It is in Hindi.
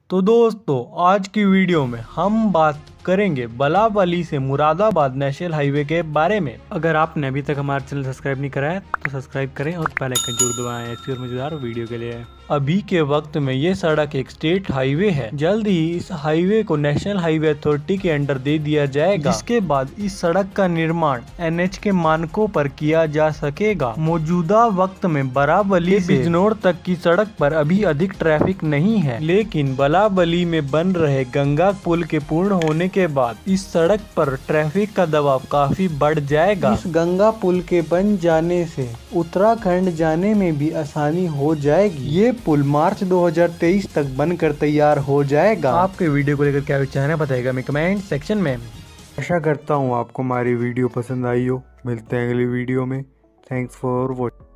तो दोस्तों आज की वीडियो में हम बात करेंगे बलाबली से मुरादाबाद नेशनल हाईवे के बारे में। अगर आपने अभी तक हमारा चैनल सब्सक्राइब नहीं करा है तो सब्सक्राइब करें और बेल आइकन जरूर दबाएं ऐसी और मजेदार वीडियो के लिए। अभी के वक्त में ये सड़क एक स्टेट हाईवे है। जल्द ही इस हाईवे को नेशनल हाईवे अथॉरिटी के अंडर दे दिया जाएगा, जिसके बाद इस सड़क का निर्माण NH के मानकों पर किया जा सकेगा। मौजूदा वक्त में बलाबली से बिजनौर तक की सड़क पर अभी अधिक ट्रैफिक नहीं है, लेकिन बलाबली में बन रहे गंगा पुल के पूर्ण होने के बाद इस सड़क पर ट्रैफिक का दबाव काफी बढ़ जाएगा। इस गंगा पुल के बन जाने से उत्तराखंड जाने में भी आसानी हो जाएगी। ये पुल मार्च 2023 तक बनकर तैयार हो जाएगा। आपके वीडियो को लेकर क्या विचार है बताइएगा मैं कमेंट सेक्शन में। आशा करता हूँ आपको हमारी वीडियो पसंद आई हो। मिलते हैं अगली वीडियो में। Thanks for watching.